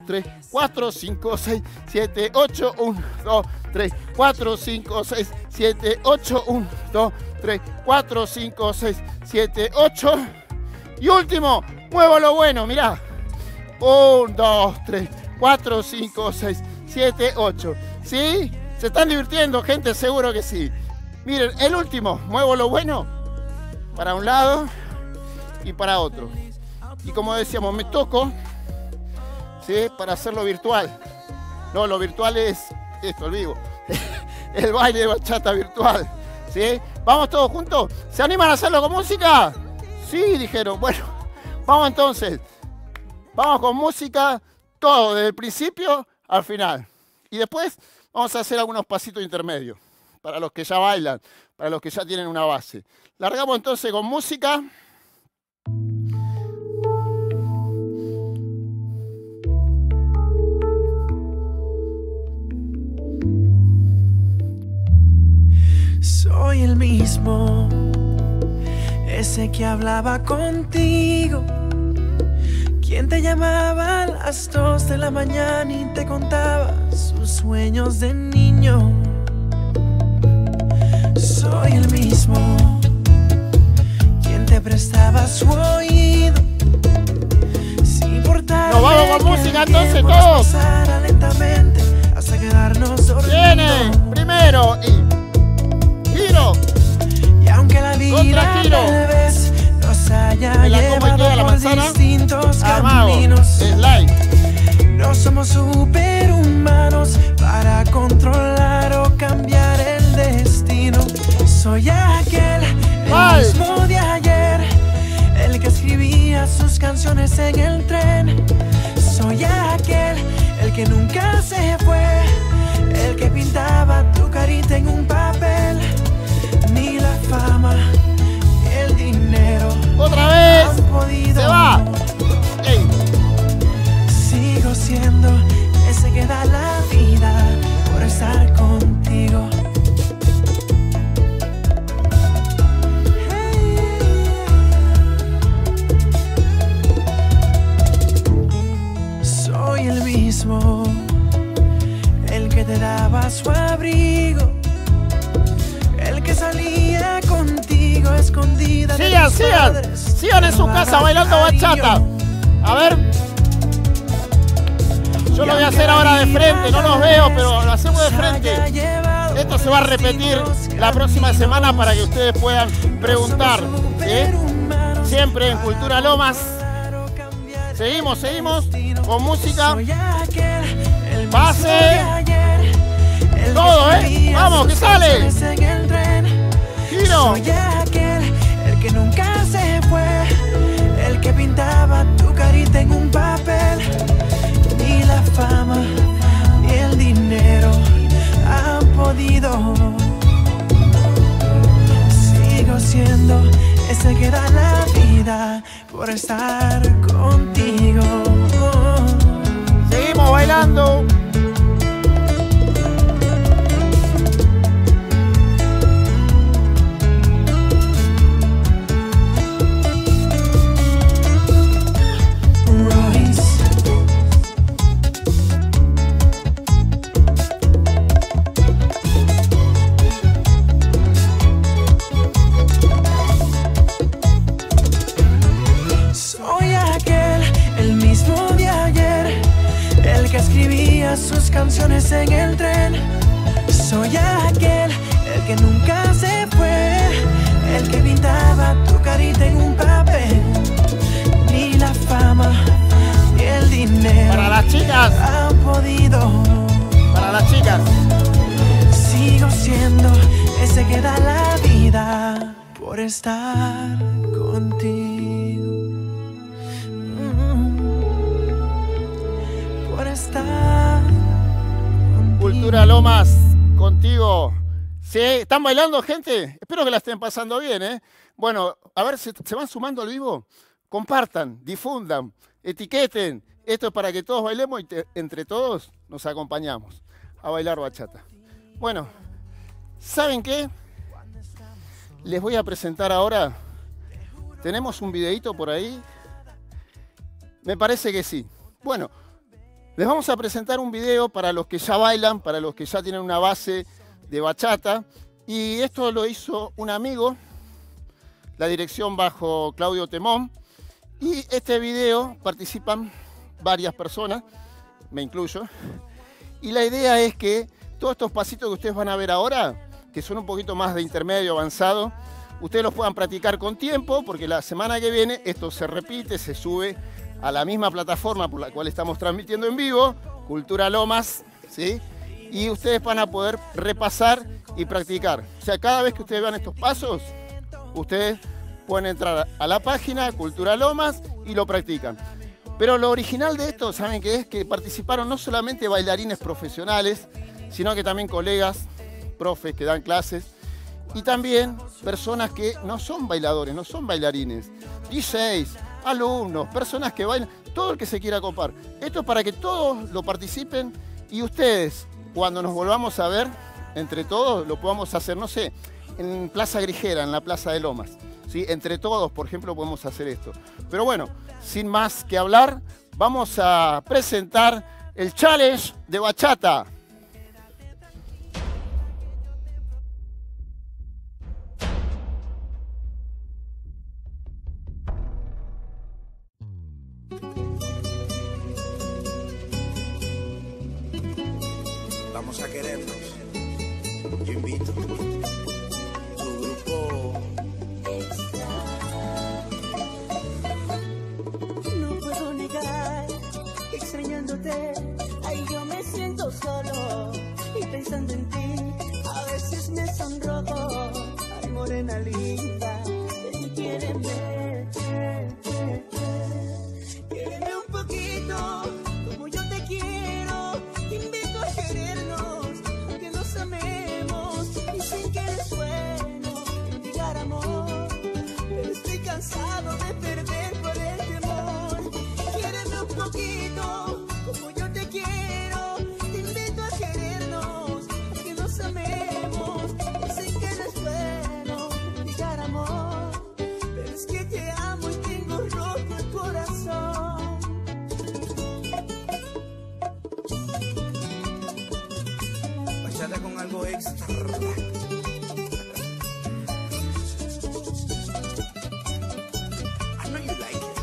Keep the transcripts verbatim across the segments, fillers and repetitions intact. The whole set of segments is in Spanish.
tres, cuatro, cinco, seis, siete, ocho, uno, dos, tres, cuatro, cinco, seis, siete, ocho, uno, dos, tres, cuatro, cinco, seis, siete, ocho. Y último, muevo lo bueno, mirá. uno, dos, tres, cuatro, cinco, seis, siete, ocho. ¿Sí? ¿Se están divirtiendo, gente? Seguro que sí. Miren, el último, muevo lo bueno para un lado y para otro. Y como decíamos, me toco, ¿sí? Para hacerlo virtual. No, lo virtual es esto, el vivo. El baile de bachata virtual, ¿sí? ¿Vamos todos juntos? ¿Se animan a hacerlo con música? Sí, dijeron. Bueno, vamos entonces. Vamos con música, todo, desde el principio al final. Y después vamos a hacer algunos pasitos intermedios, para los que ya bailan, para los que ya tienen una base. Largamos entonces con música. Soy el mismo, ese que hablaba contigo, quien te llamaba a las dos de la mañana y te contaba sus sueños de niño. Soy el mismo, quien te prestaba su oído, sin importar. Nos vamos con música entonces todos. Pasara lentamente hasta quedarnos dormidos. Viene primero y giro. Y aunque la vida tal vez nos haya llevado por distintos caminos, slide. No somos superhumanos para controlar o cambiar el destino. Soy aquel, el Bye. mismo de ayer, el que escribía sus canciones en el tren. Soy aquel, el que nunca se fue, el que pintaba tu carita en un papel. Ni la fama, ni el dinero Otra vez. han podido. Se va. Ey. Sigo siendo ese que da la vida por estar contigo. Soy el mismo, el que te daba su abrigo, el que salía contigo escondida. Sigan, sigan. Sigan en su casa bailando bachata. A ver. Yo lo voy a hacer ahora de frente, no los veo, pero lo hacemos de frente. Esto se va a repetir la próxima semana para que ustedes puedan preguntar, ¿sí? Siempre en Cultura Lomas. Seguimos, seguimos con música. Pase. Todo, ¿eh? Vamos, que sale. Giro. Soy aquel, el que nunca se fue, el que pintaba tu carita en un papel. Ni la fama, ni el dinero han podido. Sigo siendo ese que da la vida por estar contigo. Seguimos bailando. Sus canciones en el tren. Soy aquel, el que nunca se fue, el que pintaba tu carita en un papel. Ni la fama, ni el dinero Para las chicas. han podido. Para las chicas. Sigo siendo ese que da la vida por estar contigo. Por estar contigo. Cultura Lomas, contigo. ¿Sí? ¿Están bailando, gente? Espero que la estén pasando bien, ¿eh? Bueno, a ver, ¿se, se van sumando al vivo? Compartan, difundan, etiqueten. Esto es para que todos bailemos y te, entre todos nos acompañamos a bailar bachata. Bueno, ¿saben qué? Les voy a presentar ahora. ¿Tenemos un videíto por ahí? Me parece que sí. Bueno, Les vamos a presentar un video para los que ya bailan, para los que ya tienen una base de bachata. Y esto lo hizo un amigo, la dirección bajo Claudio Temón. Y este video participan varias personas, me incluyo. Y la idea es que todos estos pasitos que ustedes van a ver ahora, que son un poquito más de intermedio avanzado, ustedes los puedan practicar con tiempo, porque la semana que viene esto se repite, se sube a la misma plataforma por la cual estamos transmitiendo en vivo, Cultura Lomas, ¿sí? Y ustedes van a poder repasar y practicar. O sea, cada vez que ustedes vean estos pasos, ustedes pueden entrar a la página Cultura Lomas y lo practican. Pero lo original de esto, ¿saben qué es? Que participaron no solamente bailarines profesionales, sino que también colegas, profes que dan clases, y también personas que no son bailadores, no son bailarines, D Js, alumnos, personas que bailan, todo el que se quiera copar. Esto es para que todos lo participen y ustedes, cuando nos volvamos a ver, entre todos, lo podamos hacer, no sé, en Plaza Grijera, en la Plaza de Lomas. ¿Sí? Entre todos, por ejemplo, podemos hacer esto. Pero bueno, sin más que hablar, vamos a presentar el challenge de bachata. Vamos a querernos. Yo invito. Tu grupo. No puedo negar, extrañándote, ay yo me siento solo y pensando en ti, a veces me sonrojo, ay morena linda, quiéreme, quiéreme un poquito, como yo te quiero, te invito a querernos, que nos amemos y sin que eres bueno, mendigar amor, pero estoy cansado de perder por el temor, quiéreme un poquito, como yo te quiero, te invito a querernos, que nos amemos y sin que eres bueno, mendigar amor, pero es que te amo y tengo roto el corazón. Bachata con algo extra. I know you like it.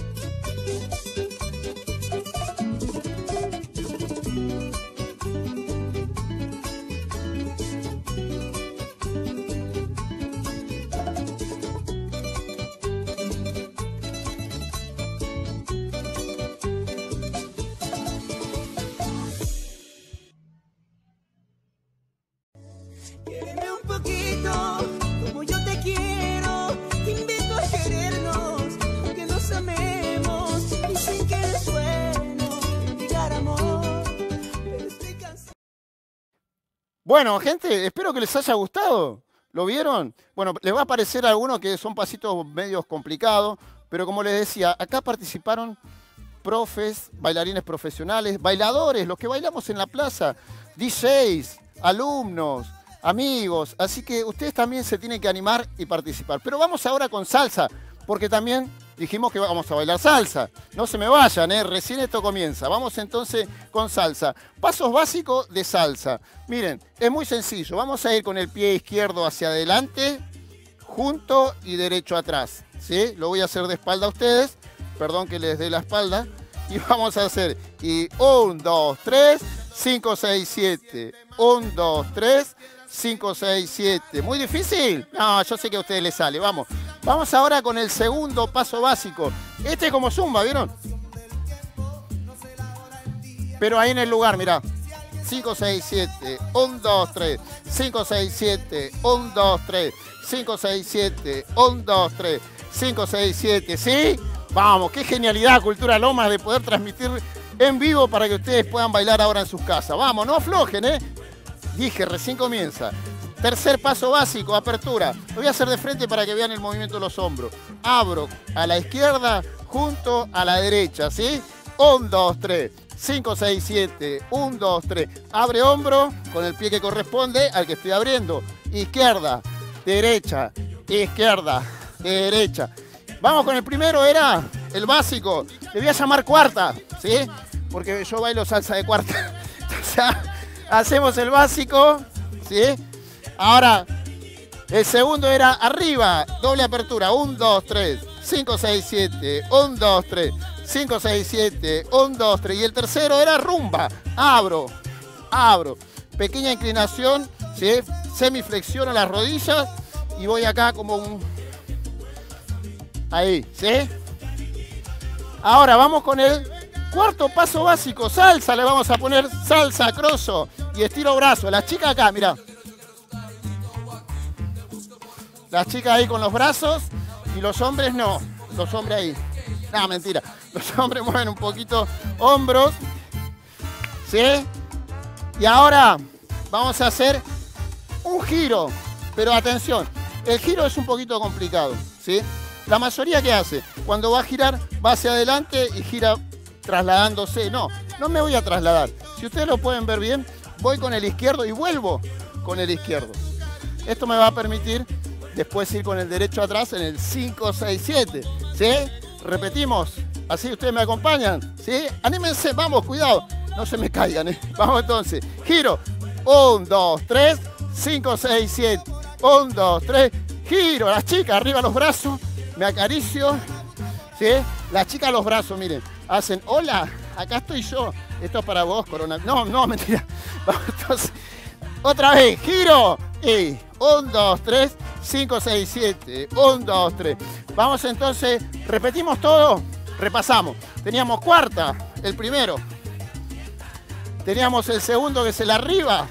Quiéreme un poquito, como yo te quiero, te invito a querernos, que nos amemos y sin que eres bueno, mendigar amor, pero estoy cansado. Bueno, gente, espero que les haya gustado. ¿Lo vieron? Bueno, les va a parecer a algunos que son pasitos medios complicados, pero como les decía, acá participaron profes, bailarines profesionales, bailadores, los que bailamos en la plaza, D Js, alumnos, amigos, así que ustedes también se tienen que animar y participar. Pero vamos ahora con salsa, porque también dijimos que vamos a bailar salsa. No se me vayan, ¿eh? Recién esto comienza. Vamos entonces con salsa. Pasos básicos de salsa. Miren, es muy sencillo. Vamos a ir con el pie izquierdo hacia adelante, junto y derecho atrás. ¿Sí? Lo voy a hacer de espalda a ustedes. Perdón que les dé la espalda. Y vamos a hacer. Y un, dos, tres, cinco, seis, siete. un, dos, tres, cinco, seis, siete. ¿Muy difícil? No, yo sé que a ustedes les sale. Vamos. Vamos ahora con el segundo paso básico. Este es como zumba, ¿vieron? Pero ahí en el lugar, mirá. cinco, seis, siete. un, dos, tres. cinco, seis, siete. un, dos, tres. cinco, seis, siete. un, dos, tres. cinco, seis, siete. ¿Sí? Vamos, qué genialidad, Cultura Lomas, de poder transmitir en vivo para que ustedes puedan bailar ahora en sus casas. Vamos, no aflojen, ¿eh? Dije, recién comienza. Tercer paso básico, apertura. Lo voy a hacer de frente para que vean el movimiento de los hombros. Abro a la izquierda, junto a la derecha, ¿sí? un, dos, tres. cinco, seis, siete. un, dos, tres. Abre hombro con el pie que corresponde al que estoy abriendo. Izquierda, derecha, izquierda, derecha. Vamos con el primero, era el básico. Le voy a llamar cuarta, ¿sí? porque yo bailo salsa de cuarta. O sea, hacemos el básico, ¿sí? Ahora, el segundo era arriba, doble apertura, uno, dos, tres, cinco, seis, siete, uno, dos, tres, cinco, seis, siete, uno, dos, tres. Y el tercero era rumba, abro, abro, pequeña inclinación, ¿sí? Semiflexiono las rodillas y voy acá como un... Ahí, ¿sí? Ahora vamos con el cuarto paso básico, salsa, le vamos a poner salsa, croso y estiro brazo. Las chicas acá, mirá. Las chicas ahí con los brazos y los hombres no. Los hombres ahí. No, mentira. Los hombres mueven un poquito hombros. ¿Sí? Y ahora vamos a hacer un giro. Pero atención, el giro es un poquito complicado. ¿Sí? La mayoría, ¿qué hace? Cuando va a girar, va hacia adelante y gira trasladándose. No, no me voy a trasladar. Si ustedes lo pueden ver bien, voy con el izquierdo y vuelvo con el izquierdo. Esto me va a permitir después ir con el derecho atrás en el cinco, seis, siete. ¿Sí? Repetimos. Así ustedes me acompañan. ¿Sí? Anímense, vamos, cuidado. No se me caigan, ¿eh? Vamos entonces. Giro. uno, dos, tres, cinco, seis, siete. uno, dos, tres. Giro. Las chicas, arriba los brazos. Me acaricio. ¿Sí? Las chicas los brazos, miren. Hacen, hola, acá estoy yo. Esto es para vos, Corona. No, no, mentira. Vamos entonces. Otra vez. Giro. Y uno, dos, tres. cinco, seis, siete, uno, dos, tres. Vamos entonces, repetimos todo, repasamos. Teníamos cuarta, el primero. Teníamos el segundo, que es el arriba.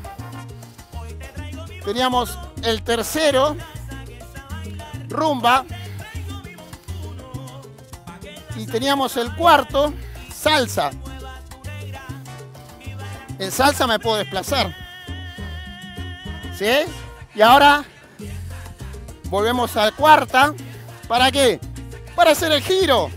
Teníamos el tercero, rumba. Y teníamos el cuarto, salsa. En salsa me puedo desplazar. ¿Sí? Y ahora... volvemos a cuarta. ¿Para qué? Para hacer el giro.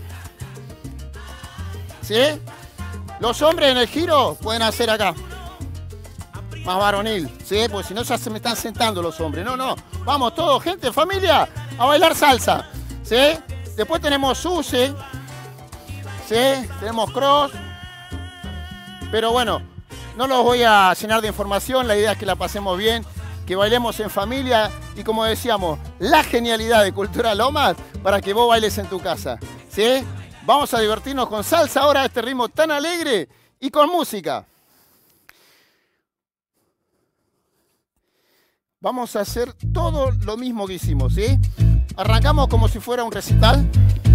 ¿Sí? Los hombres en el giro pueden hacer acá. Más varonil. ¿Sí? Porque si no ya se me están sentando los hombres. No, no. Vamos todos, gente, familia, a bailar salsa. ¿Sí? Después tenemos sushi. ¿Sí? Tenemos cross. Pero bueno, no los voy a llenar de información. La idea es que la pasemos bien, que bailemos en familia y, como decíamos, la genialidad de Cultura Lomas para que vos bailes en tu casa. ¿Sí? Vamos a divertirnos con salsa ahora, este ritmo tan alegre y con música. Vamos a hacer todo lo mismo que hicimos, ¿sí? Arrancamos como si fuera un recital.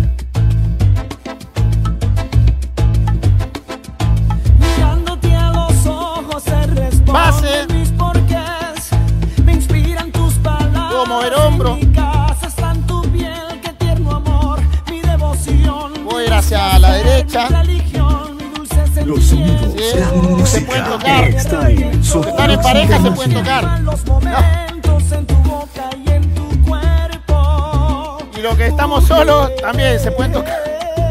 Mirándote a los ojos se responde Base. mis porqués. Me inspiran tus palabras. Puedo mover hombro. En mi casa está en tu piel, qué tierno amor, mi devoción. Voy a ir hacia la derecha. Mi religión, mi dulce Los sentimiento. sonidos Sí. de la Se música pueden tocar. está en Los que están en pareja se pueden tocar. Los momentos en tu boca y en tu cuerpo. Y los que estamos solos también se pueden tocar.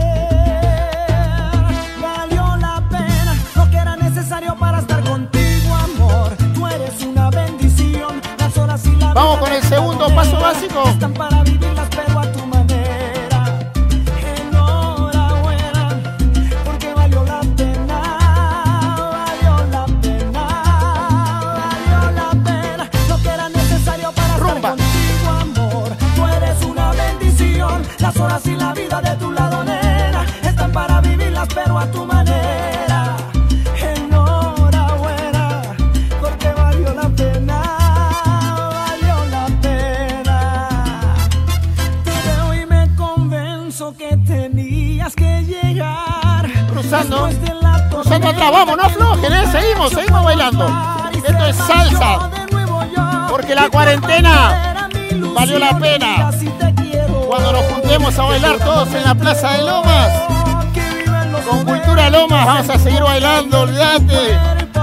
Valió la pena lo que era necesario para estar contigo, amor. Tú eres una bendición. Las horas y la Vamos vida con el de segundo cada paso manera básico. están para vivirlas, pero a tu manera. Enhorabuena, porque valió la pena. Valió la pena. Valió la pena lo que era necesario para Rumba. estar contigo, amor. Tú eres una bendición. Las horas y la vida de tu lado, nena, están para vivirlas, pero a tu manera. Enhorabuena, porque valió la pena. Valió la pena. Te veo y me convenzo que tenías que llegar. Cruzando. Después de la Cruzando atrás. Vamos, no aflojen, ¿eh? Seguimos, seguimos bailando. Esto es salsa. Porque la cuarentena valió la pena. Cuando nos juntemos a bailar todos en la Plaza de Lomas, con Cultura Lomas vamos a seguir bailando, olvídate.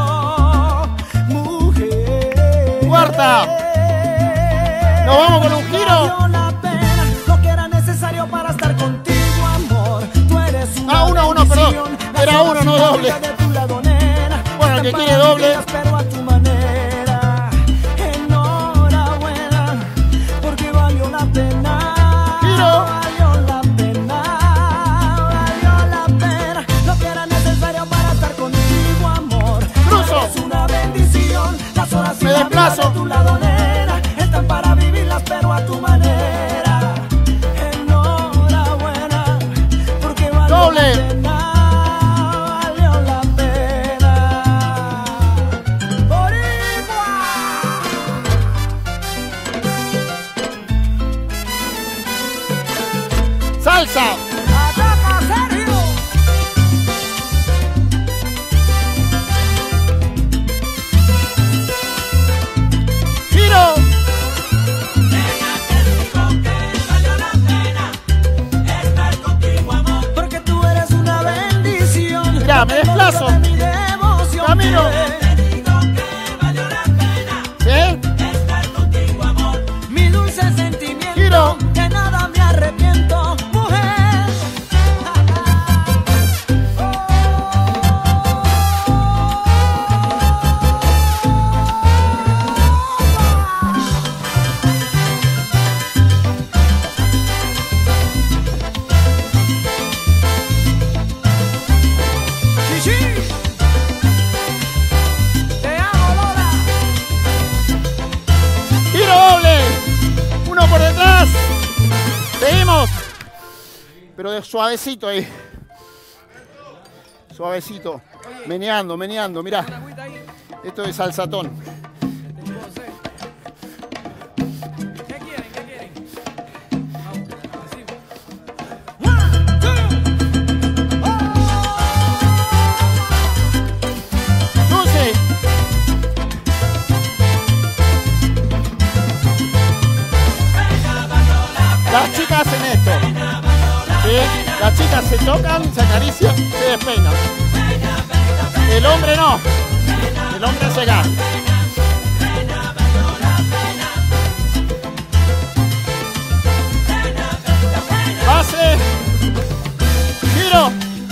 Cuarta. Nos vamos con un giro. Ah, uno, uno, perdón. Era uno, no doble. Bueno, el que quiere doble. Giro. Valió la pena, valió la pena, lo que era necesario desplazo. Tu lado, nena, están para vivirlas, pero a tu manera. Enhorabuena, porque valió Doble. la pena, valió la pena. Boricua. Salsa. Ataca, Sergio. Giro. Porque tú eres una bendición. Mira, me desplazo. De mi devoción. Camino. ¿Sí? Mi dulce sentimiento. Giro. De nada me arrepiento, mujer. Chichi. Te amo, Lola. Giro doble. Uno por detrás. Seguimos. Pero de suavecito ahí. Suavecito. Meneando, meneando. Mirá. Esto es salsatón. ¿Qué quieren? ¿Qué quieren? Luce. Las chicas hacen esto. ¿Sí? Las chicas se tocan, se acarician, se despeinan. El hombre no. El hombre hace acá. Pase. Giro.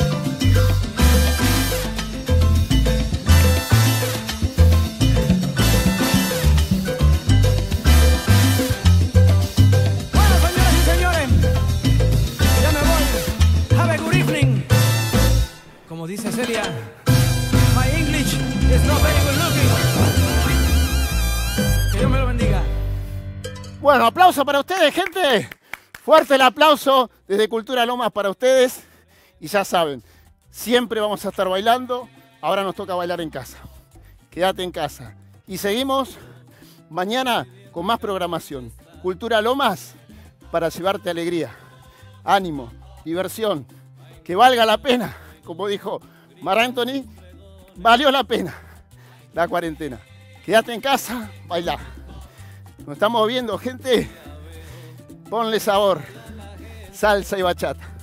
Bueno, señoras y señores, ya me voy. Have a good evening. Como dice Celia, my English is not very good looking. Que Dios me lo bendiga. Bueno, aplauso para ustedes, gente. Fuerte el aplauso desde Cultura Lomas para ustedes. Y ya saben, siempre vamos a estar bailando. Ahora nos toca bailar en casa. Quédate en casa. Y seguimos mañana con más programación. Cultura Lomas para llevarte alegría, ánimo, diversión. Que valga la pena. Como dijo Mar Anthony, valió la pena la cuarentena. Quédate en casa, bailá. Nos estamos viendo, gente. Ponle sabor, salsa y bachata.